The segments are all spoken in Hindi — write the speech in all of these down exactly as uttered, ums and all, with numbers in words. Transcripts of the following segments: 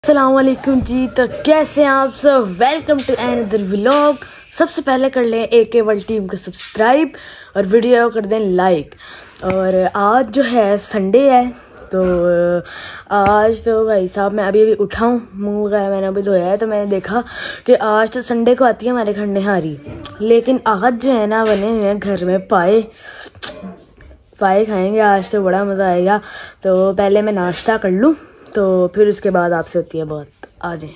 अस्सलाम वालेकुम जी। तो कैसे हैं आप सब। Welcome to another vlog. सबसे पहले कर लें ए के वर्ल्ड टीम को सब्सक्राइब और वीडियो कर दें लाइक। और आज जो है संडे है, तो आज तो भाई साहब मैं अभी अभी उठा हूँ, मुँह वगैरह मैंने अभी धोया है, तो मैंने देखा कि आज तो संडे को आती है हमारे घर निहारी। लेकिन आज जो है ना बने हुए हैं घर में पाए पाए खाएँगे आज, तो बड़ा मज़ा आएगा। तो पहले मैं नाश्ता कर लूँ, तो फिर उसके बाद आपसे होती है बात। आ जाए।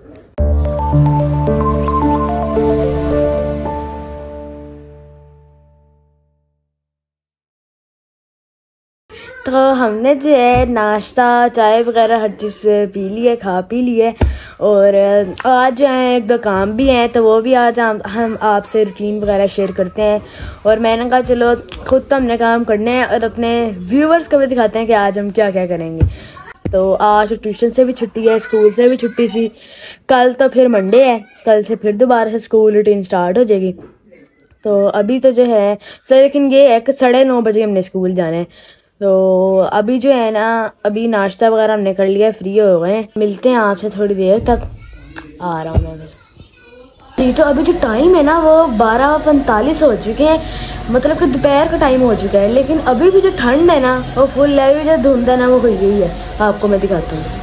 तो हमने जो है नाश्ता चाय वगैरह हर चीज़ पी ली है, खा पी ली है। और आज जो है एक दो काम भी हैं, तो वो भी आज हम हम आपसे रूटीन वगैरह शेयर करते हैं। और मैंने कहा चलो खुद तो हमने काम करने हैं और अपने व्यूवर्स को भी दिखाते हैं कि आज हम क्या क्या करेंगे। तो आज ट्यूशन से भी छुट्टी है, स्कूल से भी छुट्टी थी। कल तो फिर मंडे है, कल से फिर दोबारा से स्कूल रूटीन स्टार्ट हो जाएगी। तो अभी तो जो है सर, लेकिन ये है कि साढ़े नौ बजे हमने स्कूल जाना है। तो अभी जो है ना, अभी नाश्ता वगैरह हमने कर लिया, फ्री हो गए हैं। मिलते हैं आपसे थोड़ी देर तक, आ रहा हूँ मैं फिर जी। तो अभी जो टाइम है ना वो बारह पैंतालीस हो चुके हैं, मतलब कि दोपहर का टाइम हो चुका है। लेकिन अभी भी जो ठंड है ना वो फुल है, जो धुंध है ना वो हुई गई है। आपको मैं दिखाता हूँ।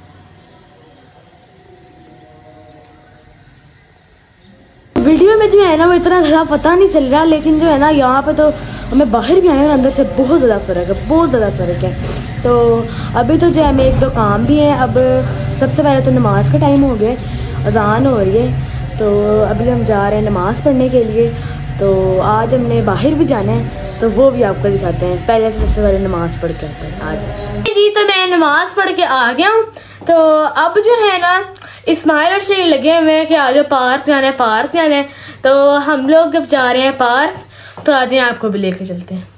वीडियो में जो है ना वो इतना ज़्यादा पता नहीं चल रहा, लेकिन जो है ना यहाँ पे तो हमें बाहर भी आए और अंदर से बहुत ज़्यादा फ़र्क है, बहुत ज़्यादा फ़र्क है। तो अभी तो जो है हमें एक दो काम भी हैं। अब सबसे पहले तो नमाज का टाइम हो गया, अजान हो रही है, तो अभी हम जा रहे हैं नमाज़ पढ़ने के लिए। तो आज हमने बाहर भी जाना है, तो वो भी आपको दिखाते हैं। पहले तो सबसे पहले नमाज़ पढ़ के आते हैं आज जी। तो मैं नमाज़ पढ़ के आ गया हूँ। तो अब जो है ना इस्माइल और शेर लगे हुए हैं कि आज पार्क जाना है, पार्क जाना है। तो हम लोग अब जा रहे हैं पार्क, तो आज आपको भी लेके चलते हैं।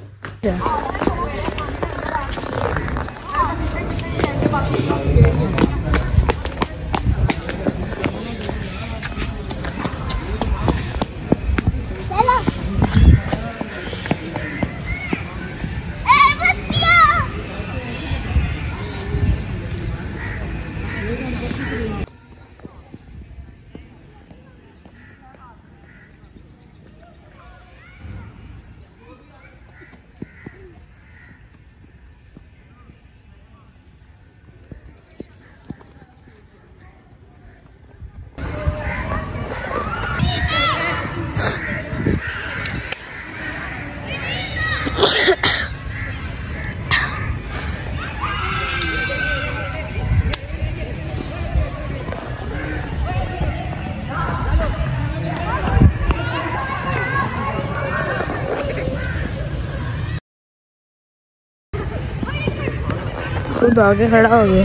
खुद आगे खड़ा हो गया।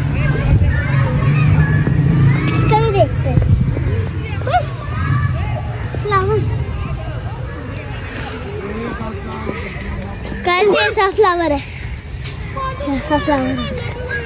इसका भी देखते हैं। फ्लावर कल जैसा फ्लावर है, ऐसा फ्लावर है।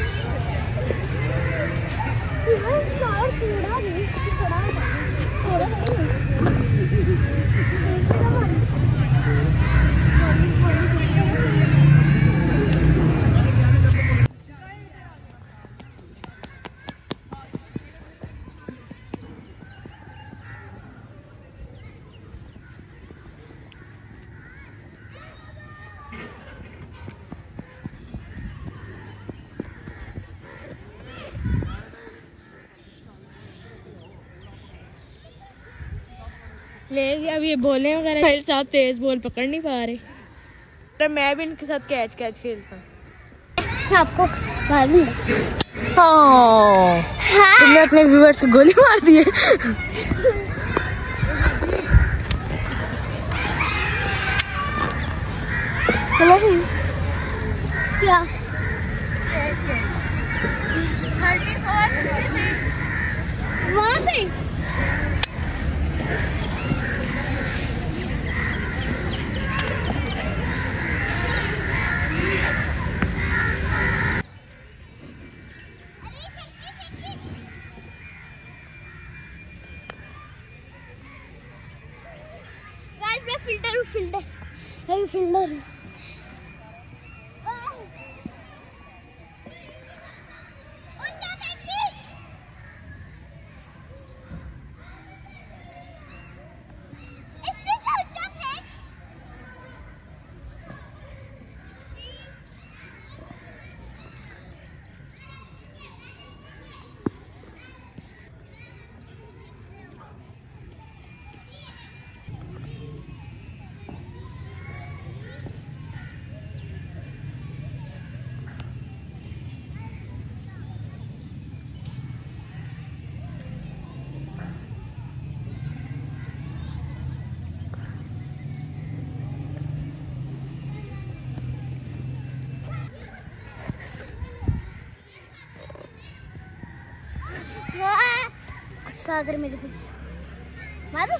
ले अब ये बोले वगैरह मेरे साथ तेज बॉल पकड़ नहीं पा रहे, तो मैं भी इनके साथ कैच कैच खेलता हूँ। आपको मालूम है? हाँ, तुमने अपने व्यूअर्स को गोली मार दी है। क्या वहाँ पे फिल्टर फिल्टर फिल्टर सागर मेरे को मारो।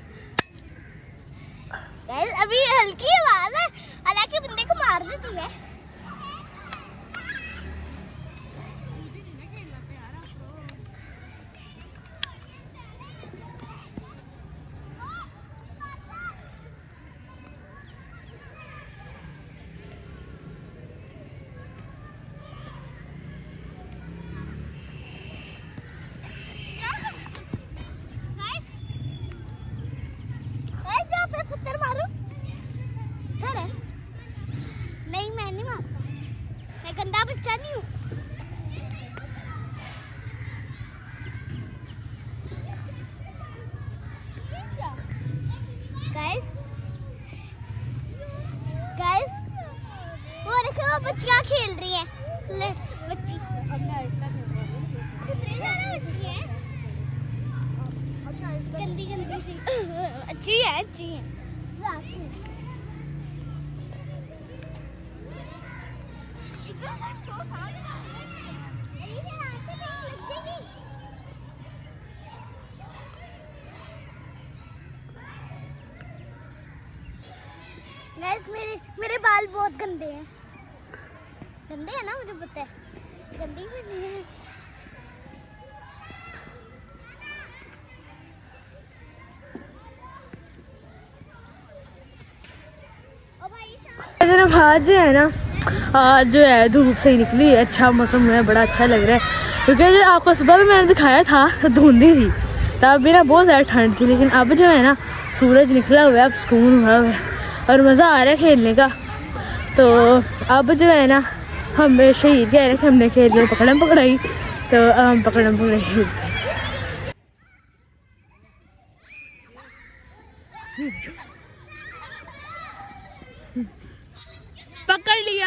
गाइस अभी हल्की आवाज है, हालांकि बंदे को मार देती है। नहीं मैं नहीं मारता, मैं गंदा बच्चा नहीं हूँ। गाइस गाइस वो देखो वो बच्चियाँ खेल रही हैं। बच्ची बच्ची है गंदी गंदी सी। अच्छी है अच्छी है। गाइस मेरे मेरे बाल बहुत गंदे हैं। गंदे हैं ना, मुझे पता है गंदे ही हैं। अगर आज जो है ना, आज जो है धूप से ही निकली है, अच्छा मौसम है, बड़ा अच्छा लग रहा है। क्योंकि आपको सुबह भी मैंने दिखाया था तो धुंधी थी, तब भी ना बहुत ज़्यादा ठंड थी। लेकिन अब जो है ना सूरज निकला हुआ है, अब सुकून हुआ है और मज़ा आ रहा है खेलने का। तो अब जो है ना हम शहीद कह रहे हैं कि हमने खेल लिया पकड़म पकड़ाई, तो हम पकड़म पकड़ाई खेलते हैं। पकड़ लिया।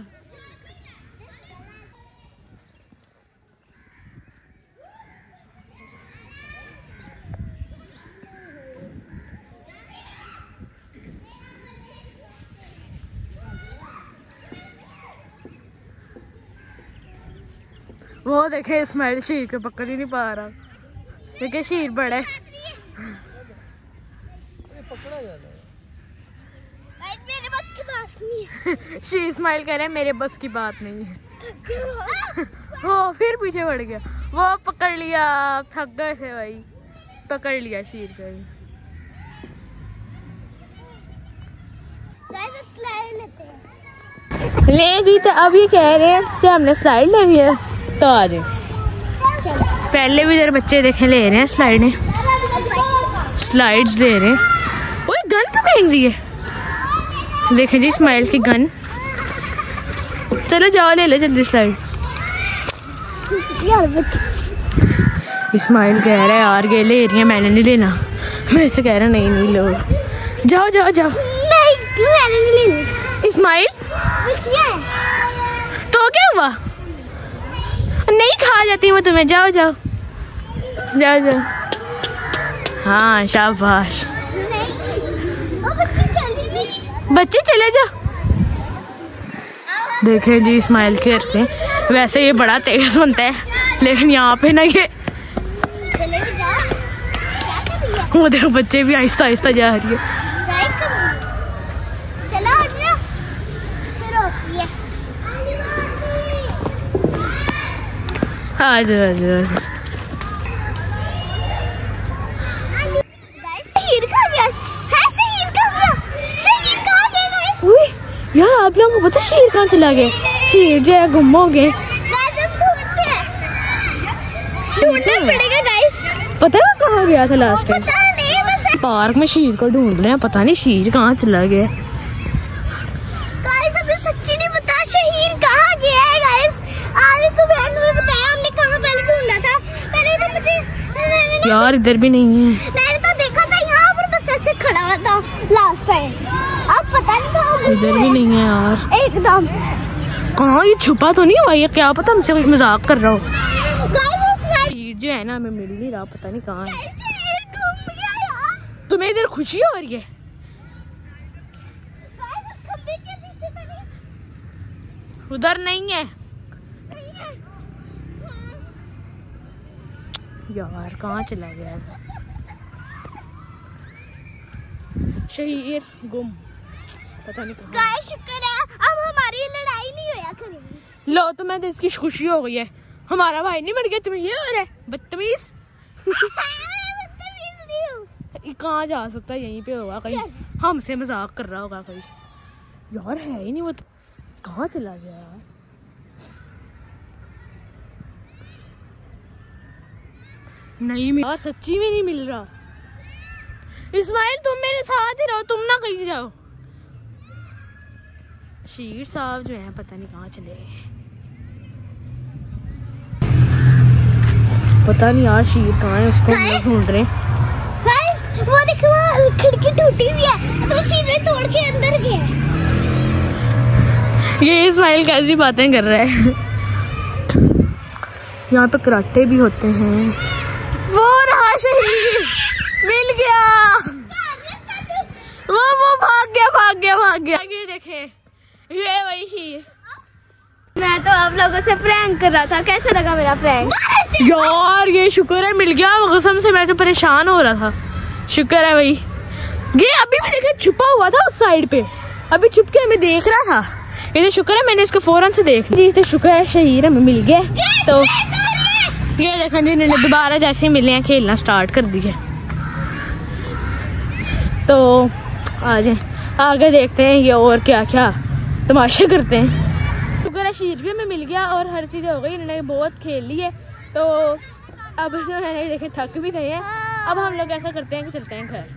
वो देखे इस्माइल शीर को पकड़ ही नहीं पा रहा, क्योंकि शीर बड़ा है। मेरे बस की बात नहीं है। शी इस्माइल कह रहे हैं मेरे बस की बात नहीं है। वो फिर पीछे बढ़ गया, वो पकड़ लिया। थक गए थे भाई, पकड़ लिया शीर को। स्लाइड लेते हैं। ले जी, तो अब ये कह रहे हैं कि हमने स्लाइड लेनी है, तो आ जाए। पहले भी इधर बच्चे देखे ले रहे हैं स्लाइडें, स्लाइड्स ले रहे हैं। वो गन तो फेंक रही है, देखें जी इस्माइल की गन। चलो जाओ ले लो जल्दी स्लाइड। यार बच्चे इस्माइल कह रहा है यार ये ले रही है, मैंने नहीं लेना। मैं से कह रहा नहीं नहीं लो, जाओ जाओ जाओ। नहीं मैंने नहीं लेनी। इस्माइल तो क्या हुआ, नहीं खा जाती मैं तुम्हें। जाओ जाओ जाओ जाओ। हाँ शाबाश, बच्चे चले जाओ। देखे जी इस्माइल खेलते हैं, वैसे ये बड़ा तेज बनता है, लेकिन यहाँ पे ना ये वो देखो बच्चे भी आहिस्ता आहिस्ता जा रही है। आ जाओ आ जाओ। शहीद कहाँ गया है? शहीद कहाँ गया? शहीद कहाँ गया? उई, यार आप लोगों को पता शेर कहाँ चला गया? शेर जो है गुम हो गए। ढूंढना पड़ेगा गाइस। पता है वो कहाँ गया था लास्ट टाइम? पता नहीं, बस पार्क में शेर को ढूंढ रहे हैं, पता नहीं शेर कहाँ चला गया। गाइस हमें सच्ची नहीं पता शहीद कहाँ गया है। गाइस आज तो बहन ने बताया, हमने कहाँ पहले ढूंढा था। पहले तो मुझे यार इधर भी नहीं है। मैंने तो देखा था यहाँ पर, बस ऐसे खड़ा हुआ था लास्ट टाइम। अब पता नहीं कहाँ इधर भी नहीं है यार एकदम। कहाँ, ये छुपा तो नहीं हुआ? ये क्या पता हमसे कोई मजाक कर रहा हो। गाइस जो है ना हमें मिल नहीं रहा, पता नहीं कहाँ है। शहीद घूम गया यार। तुम्हें इधर खुशी हो रही है? गाइस खंबे के पीछे तो नहीं, उधर नहीं है। नहीं है। यार कहाँ चला गया वो शहीर गुम, पता नहीं कहाँ। गाइस शुक्र है अब हमारी लड़ाई नहीं होया करेगी। लो तो मैं तो इसकी खुशी हो गई है, हमारा भाई नहीं मर गया, तुम्हें ये हो रहा है बदतमीज। बदतमीज नहीं हूँ। कहाँ जा सकता है, यहीं पे होगा कहीं, हमसे मजाक कर रहा होगा कोई। यार है ही नहीं वो तो, कहाँ चला गया यार। नहीं मिल यार, सच्ची में नहीं मिल रहा। इस्माइल तुम मेरे साथ ही रहो, तुम ना कहीं जाओ। शीर साहब जो हैं पता नहीं कहाँ चले गए, पता नहीं यार शीर कहाँ है, उसको ढूंढ रहे हैं। गाइस वो देखो वो खिड़की टूटी हुई है तो शीर ने तोड़ के अंदर गया। ये इस्माइल कैसी बातें कर रहा है। यहाँ पे कराटे भी होते हैं। वो रहा शहीद, मिल गया। वो वो भाग गया भाग गया भाग गया। ये देखे, ये वही शीर। मैं तो आप लोगों से प्रैंक कर रहा था, कैसे लगा मेरा प्रैंक? यार ये शुक्र है मिल गया, कसम से मैं तो परेशान हो रहा था। शुक्र है भाई, ये अभी भी देखे छुपा हुआ था उस साइड पे, अभी छुप के हमें देख रहा था। ये तो शुक्र है मैंने इसको फौरन से देख जी, तो शुक्र है शहीर हमें मिल गया। तो ये देखें जी, इन्होंने दोबारा जैसे मिले हैं खेलना स्टार्ट कर दिया। तो आ जाए आगे देखते हैं ये और क्या क्या तमाशे करते हैं। शुक्र है शीर भी हमें मिल गया और हर चीज़ हो गई, इन्होंने बहुत खेल ली है। तो अब जो है देखें थक भी गए हैं। अब हम लोग ऐसा करते हैं कि चलते हैं घर।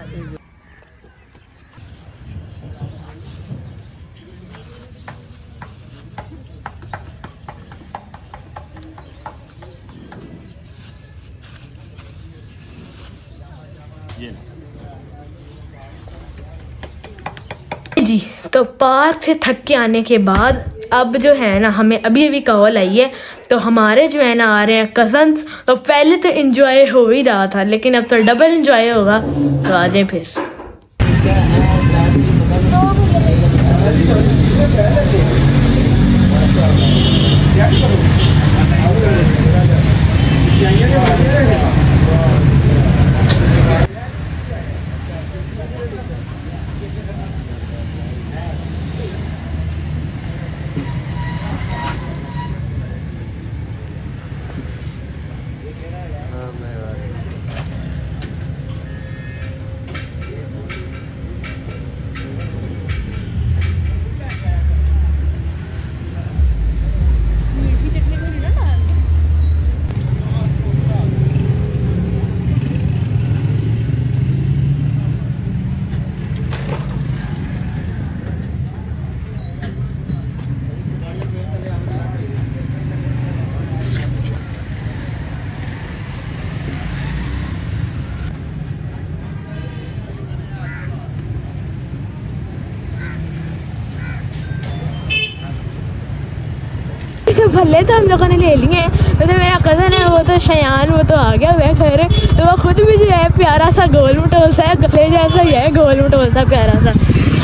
जी तो पार्क से थक के आने के बाद अब जो है ना हमें अभी अभी कॉल आई है, तो हमारे जो है ना आ रहे हैं कजन्स। तो पहले तो एंजॉय हो ही रहा था, लेकिन अब तो डबल एंजॉय होगा। तो आ जाए फिर। तो भले तो हम लोगों ने ले लिए, तो, तो मेरा कज़न है वो तो शयान, वो तो आ गया हुआ घर। तो वो खुद भी जो है प्यारा सा गोल मटोल सा है, गले जैसा ही है, गोल मटोल सा प्यारा सा।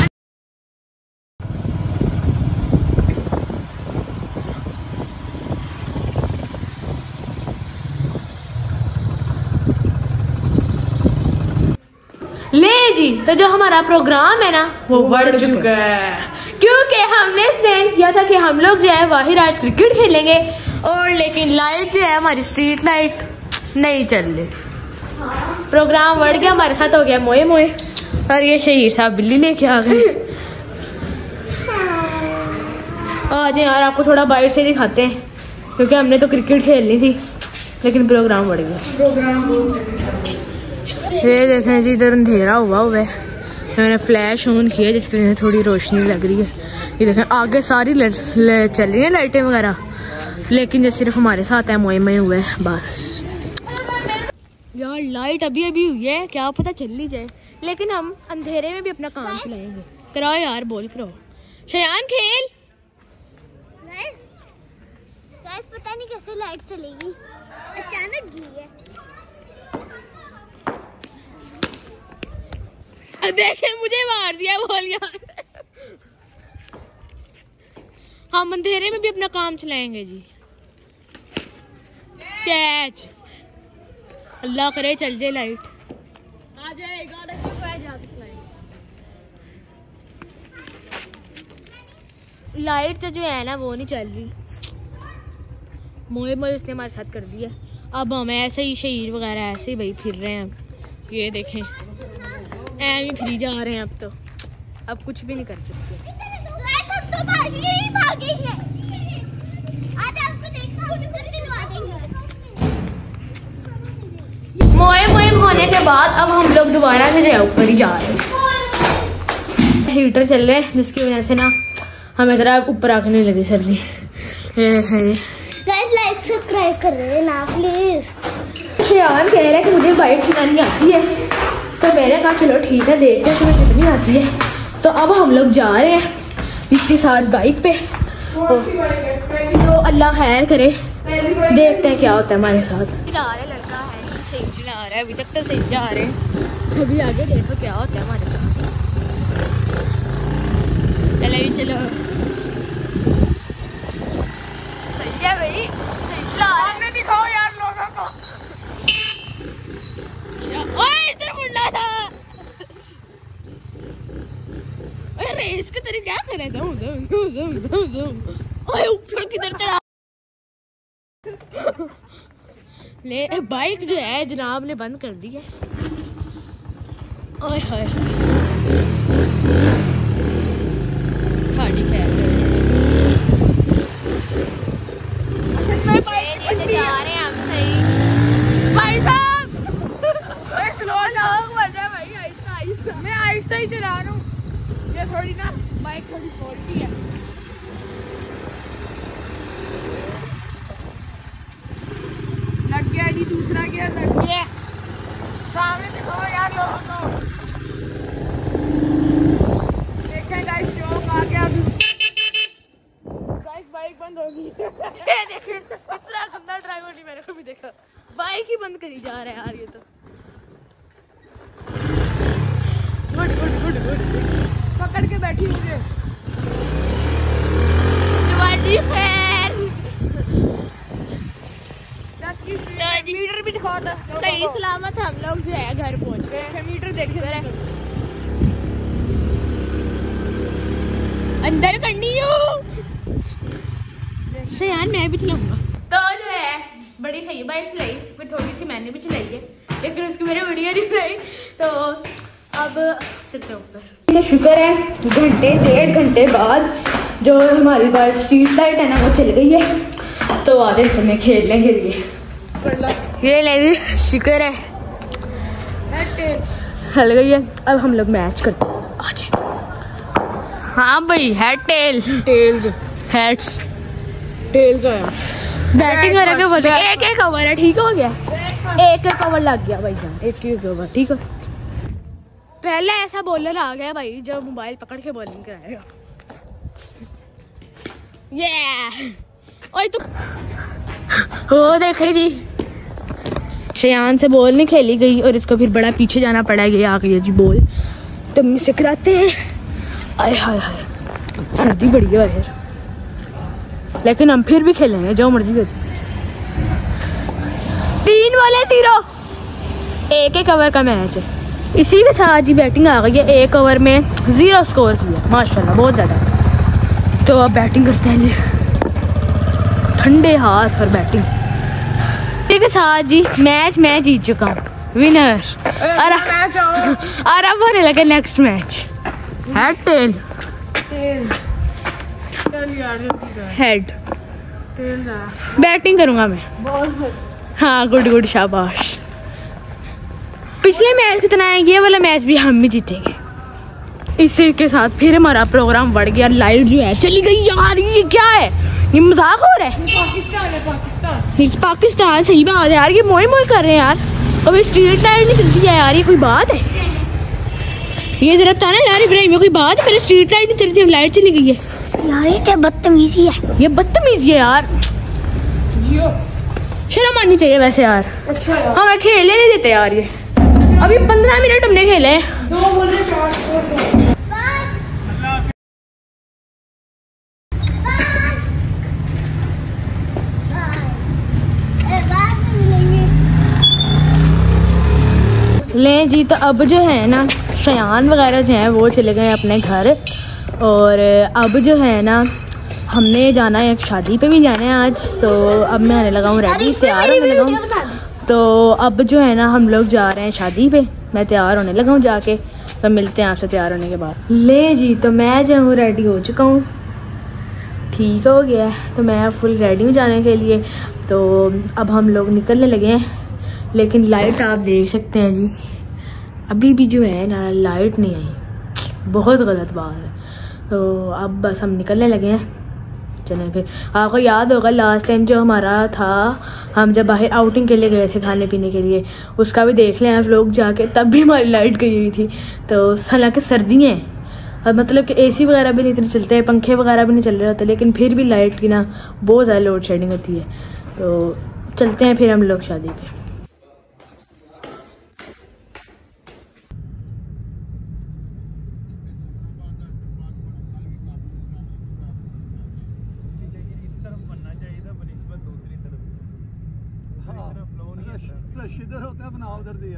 ले जी, तो जो हमारा प्रोग्राम है ना वो बढ़ चुका है, क्योंकि हमने प्लान किया था कि हम लोग जो है वाहिर आज क्रिकेट खेलेंगे। और लेकिन लाइट जो है हमारी स्ट्रीट लाइट नहीं चल रही, प्रोग्राम बढ़ गया, हमारे साथ हो गया मोए मोए। और ये शहीर साहब बिल्ली लेके आ गए। आज यार आपको थोड़ा बाइट से दिखाते हैं, क्योंकि हमने तो क्रिकेट खेलनी थी लेकिन प्रोग्राम बढ़ गया। ये देखें जी, इधर अंधेरा हुआ हुआ है, मैंने फ्लैश ऑन किया जिसकी वजह से थोड़ी रोशनी लग रही है। ये देखें आगे सारी चल रही है लाइटें वगैरह, लेकिन ये सिर्फ हमारे साथ है मोए मोए हुए बस। यार लाइट अभी अभी हुई है, क्या पता चल ही जाए, लेकिन हम अंधेरे में भी अपना काम चलाएंगे। कराओ यार, बोल करो शयान खेल। गाइस पता नहीं कैसे लाइट चलेगी, अचानक गई है। देखे मुझे मार दिया बोल यार। हम अंधेरे में भी अपना काम चलाएंगे जी। कैच अल्लाह करे चल जाए लाइट आ जाएगा लाइट तो जो है ना वो नहीं चल रही। मोए मोए उसने हमारे साथ कर दिया। अब हम ऐसे ही शहीद वगैरह ऐसे ही भाई फिर रहे हैं। ये देखें ऐ भी फ्री जा रहे हैं। अब तो अब कुछ भी नहीं कर सकते। सब तो भागी ही भागी है। आज आपको देखना दिलवा देंगे। मोए मोए होने के बाद अब हम लोग दोबारा से जो है ऊपर ही जा रहे हैं। हीटर चल रहे हैं जिसकी वजह से ना हमें जरा ऊपर आके नहीं लगी सर्दी। गाइस लाइक सब्सक्राइब कर रहे हैं ना प्लीज। शियान कह रहा है कि मुझे बाइक चलानी आती है तो मैंने कहा चलो ठीक है देखते हैं तुम्हें कितनी आती है। तो अब हम लोग जा रहे हैं इसके साथ बाइक पे। तो अल्लाह खैर करे देखते हैं क्या होता है हमारे साथ। चला रहा है लड़का है सही चला रहा है अभी तक तो सही जा रहे हैं। अभी आगे देखो क्या होता है हमारे साथ। चलो भी चलो सही है भाई सही चला रहा है। दिखाओ यार लोगों को। ओए इधर मुंडा था। ओए रेस के तेरे क्या कर रहे थे? दम दम दम दम दम। ओए ऊपर किधर चढ़ा? ले बाइक जो है जनाब ने बंद कर दी है। ओए हाय खाड़ी खैर जा रहे हैं हम सही। भाई साहब स्लो लोग मर रहे भाई। आहिस्ता आहिस्ता मैं आहिस्ता ही चला रहा हूँ। ये थोड़ी ना बाइक थोड़ी फॉल्टी है। लग गया जी दूसरा गियर लग गया। सामने दिखाओ यार लोगों को। देखें गाइस शौक आ गया अभी। गाइस बाइक बंद हो गई। ये देखें इतना गंदा ड्राइवर नहीं मैंने कभी देखा। बाइक ही बंद करी जा रहा है यार ये तो। गुड गुड गुड गुड पकड़ के बैठी मुझे। दिवाली फैन मीटर भी दिखा दो। सही सलामत हम लोग जो है घर पहुंच गए। मीटर देखिए मेरे अंदर करनी हो यार मैं भी चलाऊंगा। तो जो है बड़ी सही बाइक चलाई फिर थोड़ी सी मैंने भी चलाई है लेकिन उसकी मेरे वीडियो नहीं बनाई। तो अब चलते हैं ऊपर। तो शुक्र है घंटे डेढ़ घंटे बाद जो हमारी बार स्ट्रीट लाइट है ना वो चल गई है। तो आज चलने खेलने के लिए ये ले शुक्र है हल गई है। अब हम लोग मैच करते हैं आज। हाँ भाई head tail tails heads tails आया बैटिंग करा के बोले एक एक ओवर है ठीक हो गया। एक एक ओवर लग गया भाई जान एक एक ओवर ठीक है। पहले ऐसा बॉलर आ गया भाई जो मोबाइल पकड़ के बॉलिंग कराएगा। ये ओए तू हो देखे जी शयान से बॉल नहीं खेली गई और इसको फिर बड़ा पीछे जाना पड़ा। ये आ गई है जी बॉल तो हम इसे कराते हैं। आय हाय हाय सर्दी बड़ी है यार लेकिन हम फिर भी खेलेंगे जो मर्जी हो जाए। तीन वाले जीरो एक एक ओवर का मैच है। इसी के साथ जी बैटिंग आ गई है। एक ओवर में जीरो स्कोर किया माशाल्लाह बहुत ज़्यादा। तो अब बैटिंग करते हैं जी ठंडे हाथ और बैटिंग के साथ जी। मैच मैं जीत चुका हूँ विनर। और अब होने लगे next match head tail head batting करूंगा मैं। हाँ गुड गुड शाबाश। पिछले मैच कितना है ये वाला मैच भी हम ही जीतेंगे। इसी के साथ फिर हमारा प्रोग्राम बढ़ गया। लाइट जो है चली गई यार। ये क्या है ये मजाक हो रहा है? पाकिस्तान है पाकिस्तान। पाकिस्तान सही बात है यार। ये मोए मोए कर रहे हैं यार। अभी स्ट्रीट लाइट नहीं चलती है यार। ये कोई बात है? ये जरा बताना यार इब्राहिम ये कोई बात है? पहले स्ट्रीट लाइट नहीं चलती अब लाइट चली गई है यार। ये क्या बदतमीजी है? ये बदतमीजी है यार। शर्म आनी चाहिए वैसे यार। अच्छा यार। हमें खेलने नहीं देते यार। ये अभी पंद्रह मिनट हमने खेले हैं। दो बोले चार स्कोर दो। लें जी, तो अब जो है ना शयान वगैरह जो हैं वो चले गए अपने घर, और अब जो है ना हमने जाना है, एक शादी पे भी जाना है आज। तो अब मैं आने लगा हूँ रेडी, तैयार होने लगा हूँ। तो अब जो है ना हम लोग जा रहे हैं शादी पे, मैं तैयार होने लगा हूँ जाके, तो मिलते हैं आपसे तैयार होने के बाद। ले जी, तो मैं जो हूँ रेडी हो चुका हूँ, ठीक हो गया है, तो मैं फुल रेडी हूँ जाने के लिए। तो अब हम लोग निकलने लगे हैं, लेकिन लाइट आप देख सकते हैं जी, अभी भी जो है ना लाइट नहीं आई, बहुत गलत बात है। तो अब बस हम निकलने लगे हैं, चलें फिर। आपको याद होगा लास्ट टाइम जो हमारा था, हम जब बाहर आउटिंग के लिए गए थे खाने पीने के लिए, उसका भी देख लें आप लोग जाके, तब भी हमारी लाइट गई हुई थी। तो हालांकि सर्दियाँ हैं, मतलब कि एसी वगैरह भी नहीं इतने चलते हैं, पंखे वगैरह भी नहीं चल रहे होते, लेकिन फिर भी लाइट की ना बहुत ज़्यादा लोड शेडिंग होती है। तो चलते हैं फिर हम लोग शादी पे। इधर होता है बनाओ उधर दिया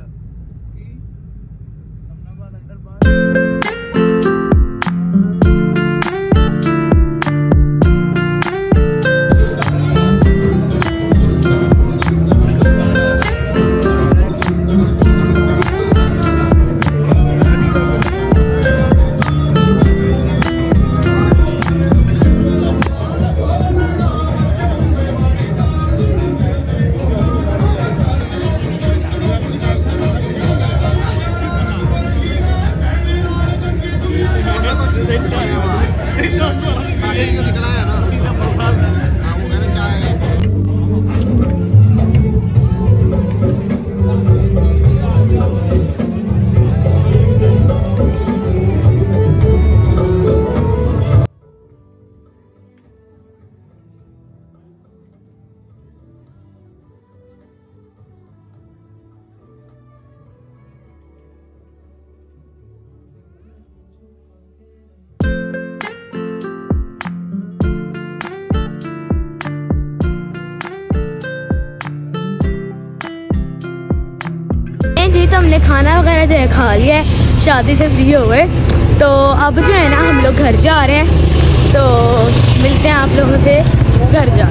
जी। तो हमने खाना वगैरह जो है खा लिया है, शादी से फ्री हो गए। तो अब जो है ना हम लोग घर जा रहे हैं, तो मिलते हैं आप लोगों से घर जा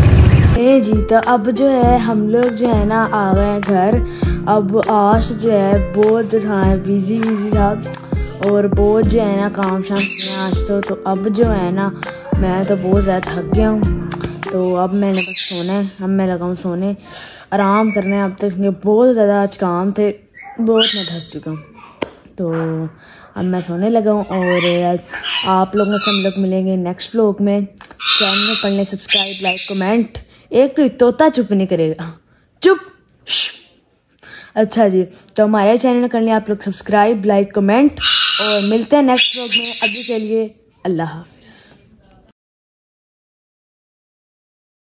ए जी। तो अब जो है हम लोग जो है ना आ गए हैं घर। अब आज जो है बहुत था बिजी बिजी था, और बहुत जो है ना काम शाम किया आज तो। तो अब जो है ना मैं तो बहुत ज़्यादा थक गया हूँ, तो अब मैंने बस सोना है, अब मैं लगाऊँ सोने, आराम करने। अब तक बहुत ज़्यादा आज काम थे, बहुत मैं थक चुका हूँ, तो अब मैं सोने लगा हूँ। और आप लोगों से हम लोग मिलेंगे नेक्स्ट व्लॉग में। चैनल पढ़ लें, सब्सक्राइब, लाइक, कमेंट। एक तो तोता चुप नहीं करेगा, चुप। अच्छा जी, तो हमारे चैनल कर लें आप लोग सब्सक्राइब, लाइक, कमेंट, और मिलते हैं नेक्स्ट व्लॉग में। अभी के लिए अल्लाह हाफ़िज़।